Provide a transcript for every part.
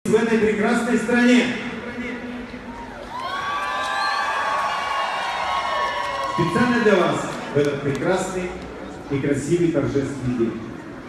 в этой прекрасной стране. Специально для вас в этот прекрасный и красивый торжественный день.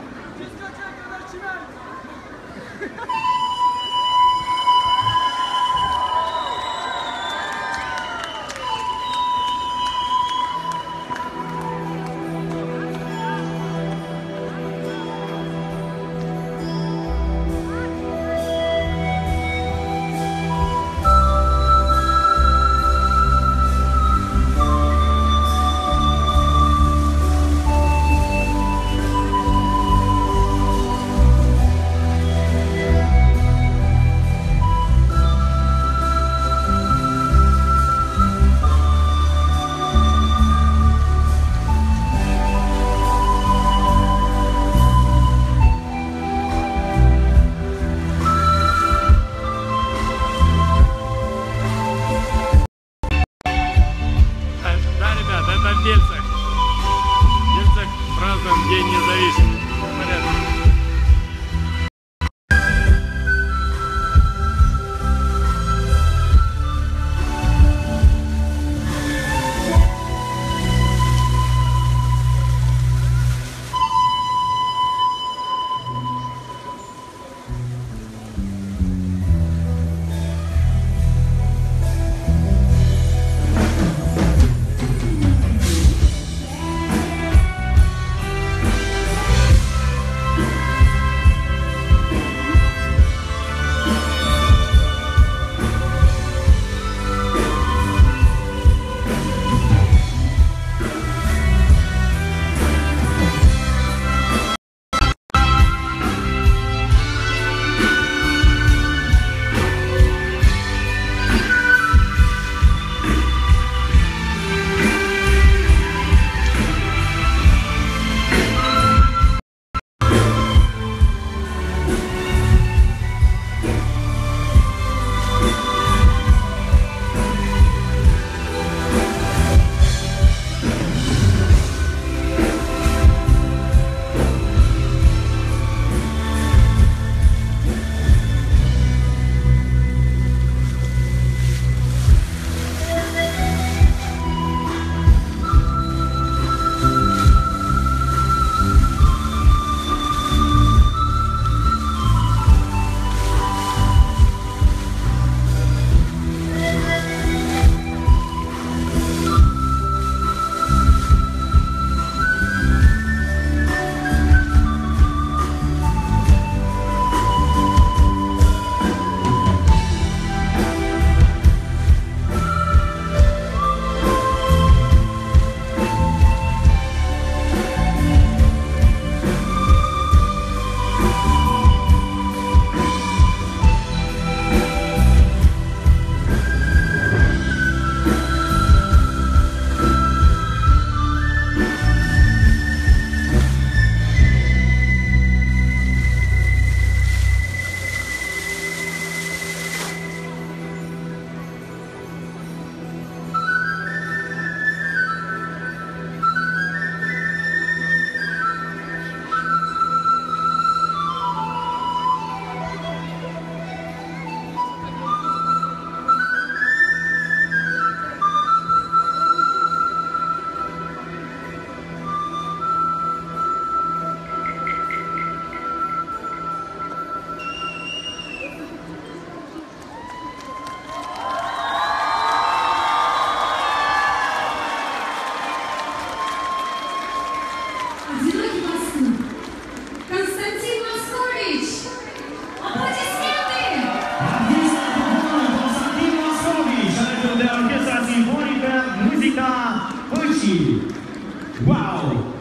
Wow!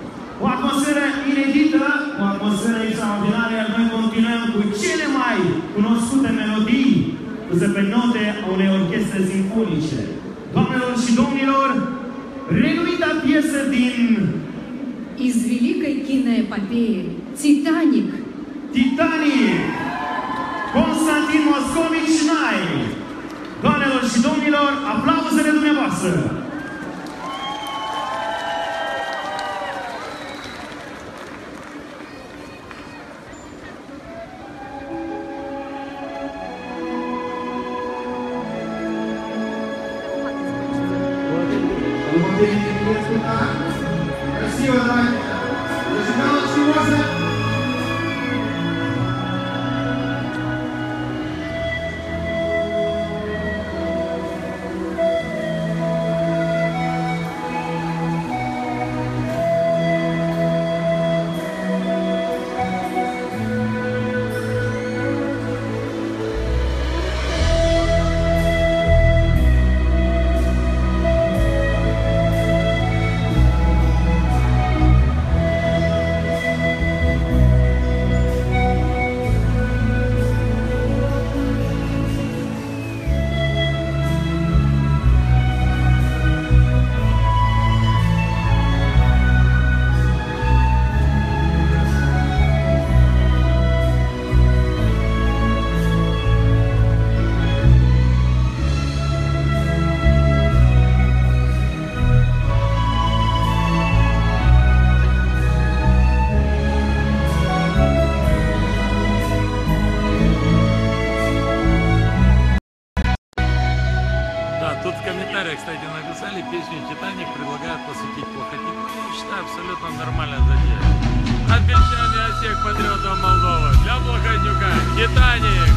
O atmosferă inedită, o atmosferă extraordinară, iar noi continuăm cu cele mai cunoscute melodii puse pe note a unei orchestre simfonice. Doamnelor și domnilor, renuita piesă din... Из великой киноэпопеи «Титаник». Titanic! Constantin Moscovici Nai! Doamnelor și domnilor, aplauzele dumneavoastră! песню «Титаник» предлагают посвятить Плохотнику. Я считаю, абсолютно нормальная затея. От бельчан и от всех патриотов Молдовы для Плохотнюка «Титаник».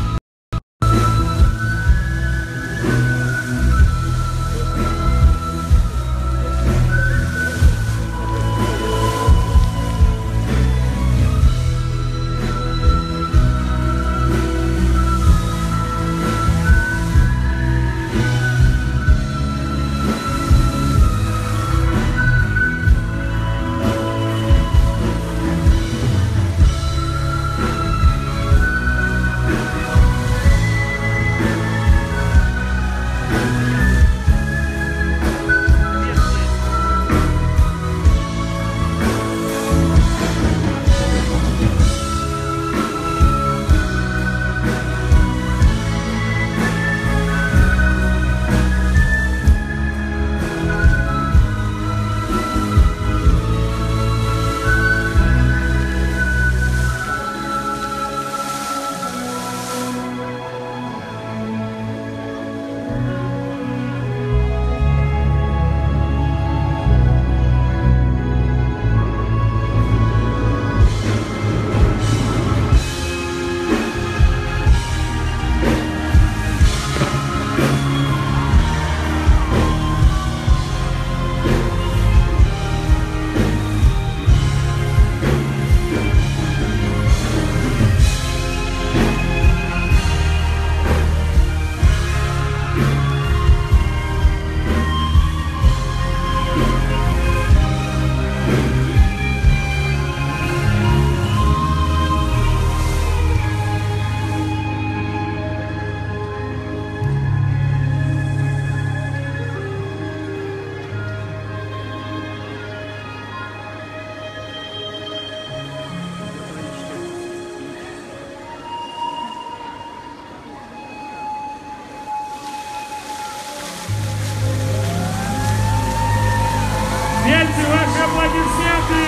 Бельцы, ваши аплодисменты!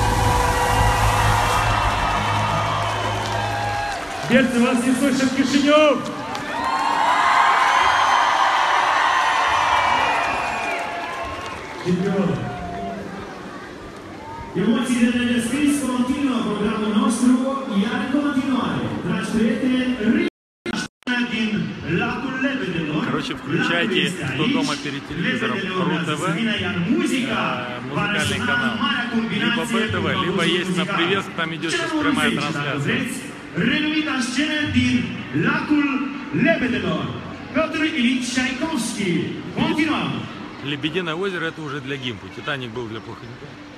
Бельцы, вас не слышит Кишинев! Чемпион! Emoțiile de descris continuă programul nostru, iar în continuare, dragi prieteni, din lacul Lebedelor. Короче, включайте «Кто дома перед телевизором» РУ-ТВ, музыкальный канал, либо БТВ, либо есть на Привеск, там идет сейчас прямая трансляция. Renumita scenă din lacul Lebedelor, Piotr Ilich Чайковский. Continuăm! Лебединое озеро — это уже для Гимпу, «Титаник» был для Плохотнюка.